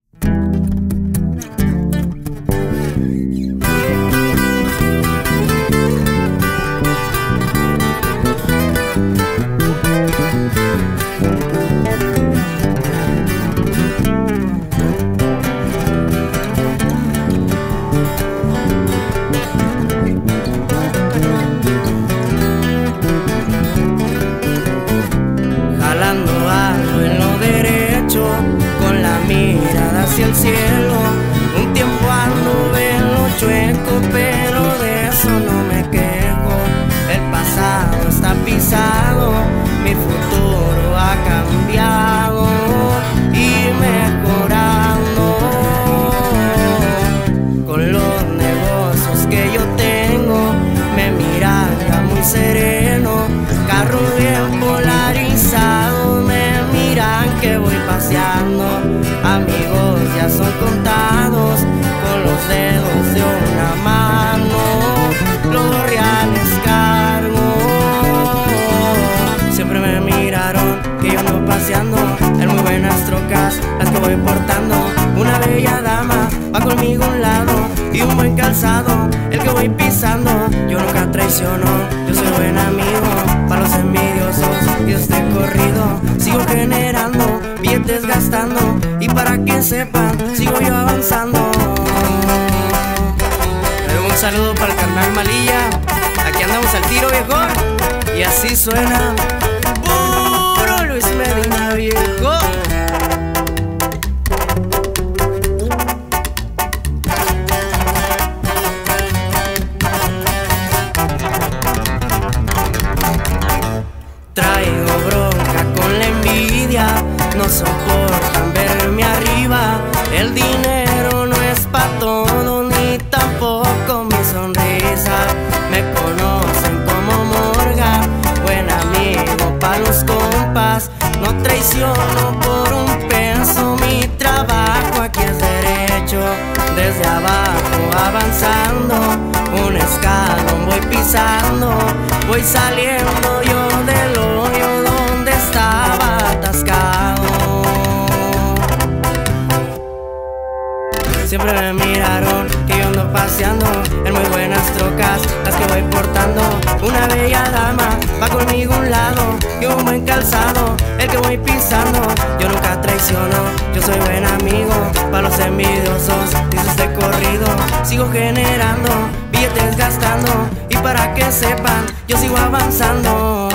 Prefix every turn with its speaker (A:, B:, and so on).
A: El cielo, un tiempo anduve en lo chueco, pero de eso no me quejo. El pasado está pisado, mi futuro ha cambiado y mejorando. Con los negocios que yo tengo, me miran ya muy sereno. Carro bien polarizado, me miran que voy paseando. Amigos ya son contados con los dedos de una mano, los reales cargo. Siempre me miraron que yo ando paseando en muy buenas trocas, las que voy portando. Una bella dama va conmigo a un lado y un buen calzado, el que voy pisando. Yo nunca traiciono, yo soy buen amigo para los envidiosos y este corrido. Sigo generando, billetes gastando, y para que sepan, sigo yo avanzando. Un saludo para el carnal Malilla, aquí andamos al tiro, viejo. Y así suena puro Luis Medina, viejo. Traigo bronca con la envidia, no soportan verme arriba. El dinero no es pa' todo, ni tampoco mi sonrisa. Me conocen como Morgan, buen amigo pa' los compas. No traiciono por un peso, mi trabajo aquí es derecho. Desde abajo avanzando, un escalón voy pisando. Voy saliendo yo del hoyo donde estaba atascado. Siempre me miraron que yo ando paseando en muy buenas trocas, las que voy portando. Una bella dama va conmigo a un lado y un buen calzado, el que voy pisando. Yo nunca traiciono, yo soy buen amigo para los envidiosos, dice este corrido. Sigo generando, billetes gastando, y para que sepan, yo sigo avanzando.